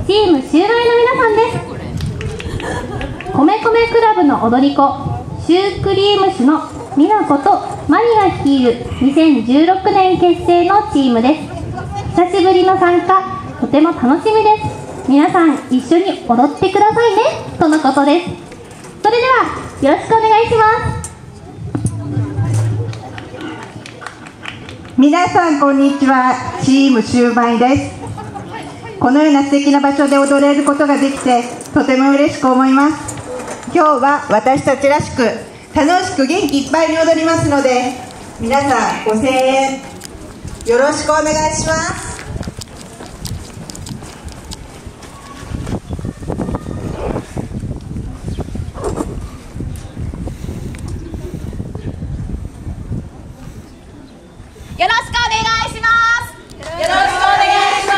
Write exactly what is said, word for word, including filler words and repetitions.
チームシューマイの皆さんです。米米クラブの踊り子シュークリーム種の美奈子とマリが率いるにせんじゅうろくねん結成のチームです。久しぶりの参加、とても楽しみです。皆さん一緒に踊ってくださいねとのことです。それではよろしくお願いします。 皆さんこんにちは。チームシューマイです。このような素敵な場所で踊れることができてとても嬉しく思います。今日は私たちらしく楽しく元気いっぱいに踊りますので、皆さんご声援よろしくお願いします。 よろしくお願いします。よろしくお願いします。